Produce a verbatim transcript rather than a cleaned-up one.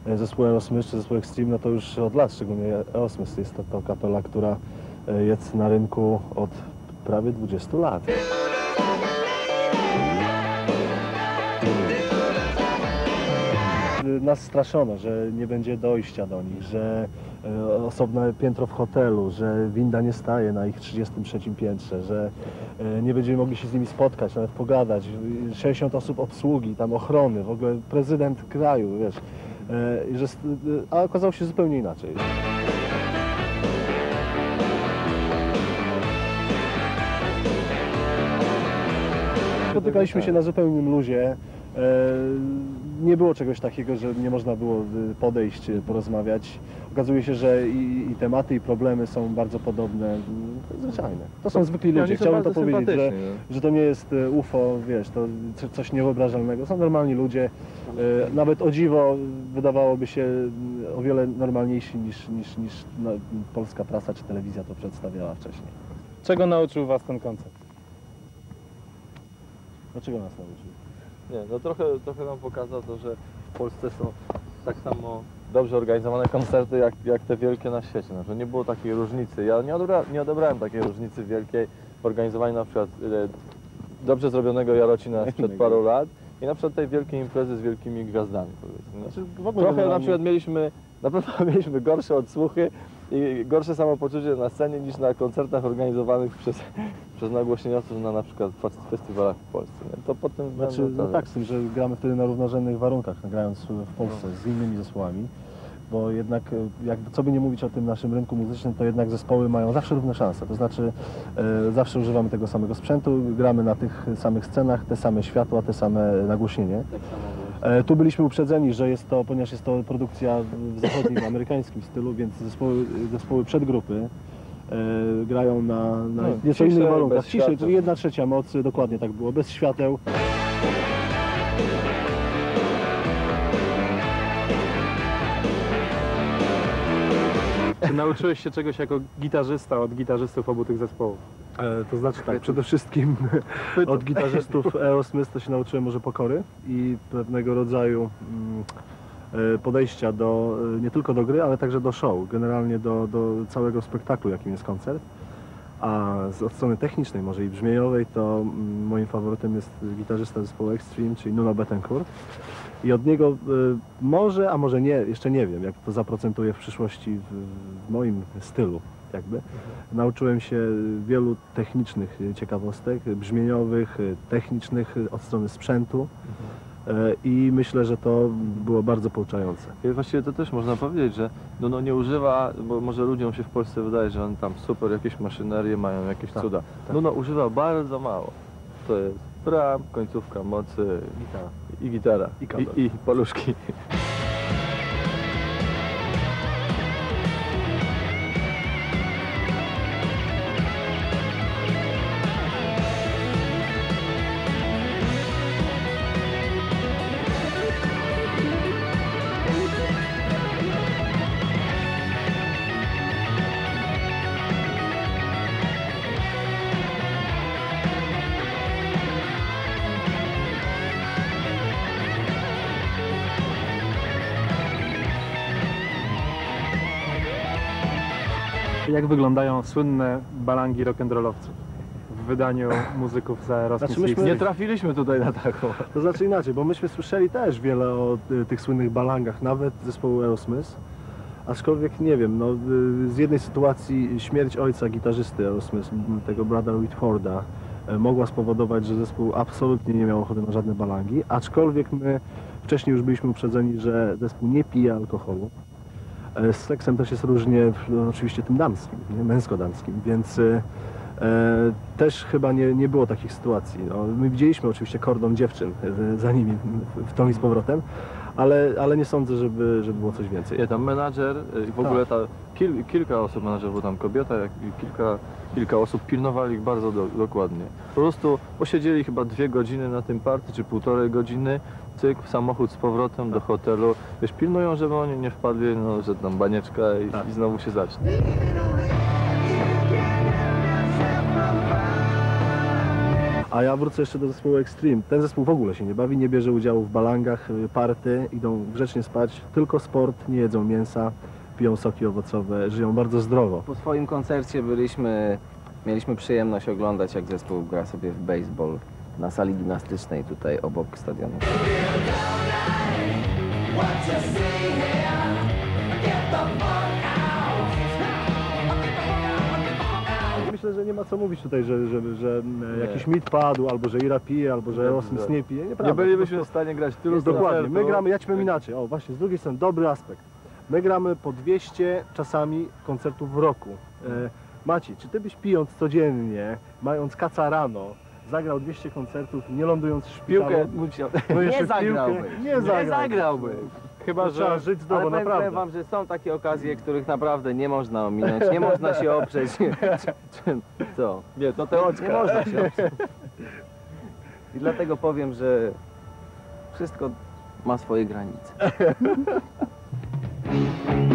zespół Aerosmith czy zespół Extreme, no to już od lat, szczególnie Aerosmith jest to, to kapela, która jest na rynku od prawie dwudziestu lat. Nas straszono, że nie będzie dojścia do nich, że osobne piętro w hotelu, że winda nie staje na ich trzydziestym trzecim piętrze, że nie będziemy mogli się z nimi spotkać, nawet pogadać. sześćdziesiąt osób obsługi, tam ochrony, w ogóle prezydent kraju, wiesz. Że, a okazało się zupełnie inaczej. Spotykaliśmy się na zupełnym luzie. Nie było czegoś takiego, że nie można było podejść, porozmawiać. Okazuje się, że i, i tematy, i problemy są bardzo podobne, zwyczajne. To są zwykli ludzie. Chciałbym to powiedzieć, że, że to nie jest U F O, wiesz, to coś niewyobrażalnego. Są normalni ludzie, nawet o dziwo wydawałoby się o wiele normalniejsi niż, niż, niż no, polska prasa czy telewizja to przedstawiała wcześniej. Czego nauczył Was ten koncert? Dlaczego nas nauczył? Nie, no trochę, trochę nam pokazał to, że w Polsce są tak samo dobrze organizowane koncerty jak, jak te wielkie na świecie, no, że nie było takiej różnicy. Ja nie, odebra, nie odebrałem takiej różnicy wielkiej w organizowaniu na przykład e, dobrze zrobionego Jarocina sprzed paru lat i na przykład tej wielkiej imprezy z wielkimi gwiazdami, powiedzmy. Znaczy, trochę na przykład mieliśmy, na pewno mieliśmy gorsze odsłuchy i gorsze samopoczucie na scenie niż na koncertach organizowanych przez, przez nagłośnieniowców na na przykład festiwalach w Polsce. Nie? To potem znaczy, no tak, z tym, że gramy wtedy na równorzędnych warunkach, grając w Polsce z innymi zespołami, bo jednak, jakby co by nie mówić o tym naszym rynku muzycznym, to jednak zespoły mają zawsze równe szanse, to znaczy e, zawsze używamy tego samego sprzętu, gramy na tych samych scenach, te same światła, te same nagłośnienie. E, tu byliśmy uprzedzeni, że jest to, ponieważ jest to produkcja w zachodnim, amerykańskim stylu, więc zespoły, zespoły przedgrupy e, grają na, na no, nieco innych warunkach. Ciszej, czyli jedna trzecia mocy, dokładnie tak było, bez świateł. Czy nauczyłeś się czegoś jako gitarzysta od gitarzystów obu tych zespołów? E, to znaczy tak, przede wszystkim od gitarzystów Aerosmith to się nauczyłem może pokory i pewnego rodzaju mm, podejścia do, nie tylko do gry, ale także do show, generalnie do, do całego spektaklu, jakim jest koncert. A z od strony technicznej, może i brzmieniowej, to mm, moim faworytem jest gitarzysta zespołu Extreme, czyli Nuno Bettencourt. I od niego y, może, a może nie, jeszcze nie wiem, jak to zaprocentuje w przyszłości w, w moim stylu, jakby. Mhm. Nauczyłem się wielu technicznych ciekawostek, brzmieniowych, technicznych od strony sprzętu. Mhm. y, I myślę, że to było bardzo pouczające. I właściwie to też można powiedzieć, że no, no nie używa, bo może ludziom się w Polsce wydaje, że oni tam super jakieś maszynerie mają, jakieś tak, cuda. Tak. No no używa bardzo mało. To jest bram, końcówka mocy, gitara. i gitara, i, i, i paluszki. Jak wyglądają słynne balangi rock'n'rollowców w wydaniu muzyków z Aerosmith? Znaczy myśmy... Nie trafiliśmy tutaj na taką. To znaczy inaczej, bo myśmy słyszeli też wiele o y, tych słynnych balangach, nawet zespołu Aerosmith. Aczkolwiek nie wiem, no, y, z jednej sytuacji śmierć ojca gitarzysty Aerosmith, tego Brada Whitforda, y, mogła spowodować, że zespół absolutnie nie miał ochoty na żadne balangi. Aczkolwiek my wcześniej już byliśmy uprzedzeni, że zespół nie pije alkoholu. Z seksem też jest różnie, no, oczywiście tym damskim, męsko-damskim, więc e, też chyba nie, nie było takich sytuacji. No, my widzieliśmy oczywiście kordon dziewczyn za nimi w tą i z powrotem, ale, ale nie sądzę, żeby, żeby było coś więcej. Nie, tam menadżer i w ogóle ta, kil, kilka osób menadżer, bo tam kobieta, jak i kilka, kilka osób pilnowali ich bardzo do, dokładnie. Po prostu posiedzieli chyba dwie godziny na tym party, czy półtorej godziny, cyk, samochód z powrotem do hotelu. Wiesz, pilnują, żeby oni nie wpadli, no, że tam banieczka i, tak. i znowu się zacznie. A ja wrócę jeszcze do zespołu Extreme. Ten zespół w ogóle się nie bawi, nie bierze udziału w balangach, y, party, idą grzecznie spać, tylko sport, nie jedzą mięsa, piją soki owocowe, żyją bardzo zdrowo. Po swoim koncercie byliśmy, mieliśmy przyjemność oglądać, jak zespół gra sobie w baseball na sali gimnastycznej tutaj obok stadionu. Myślę, że nie ma co mówić tutaj, że, że, że e, jakiś mit padł, albo że Ira pije, albo że Aerosmith nie pije. Nieprawda. Nie bylibyśmy w stanie grać tylu Jest dokładnie. My koncertów. gramy, ja ci powiem inaczej. O, właśnie, z drugiej strony, dobry aspekt. My gramy po dwieście czasami koncertów w roku. E, Maciej, czy ty byś pijąc codziennie, mając kaca rano, zagrał dwieście koncertów, nie lądując w szpitalu? Piłkę musiał... No jeszcze nie w piłkę? zagrałby. Nie Nie zagrał. zagrałby. Chyba, Trzeba że żyć zdrowo, Ale powiem naprawdę. wam, że są takie okazje, których naprawdę nie można ominąć, nie można się oprzeć. Co? Nie, to te oczka. Nie można się oprzeć. I dlatego powiem, że wszystko ma swoje granice.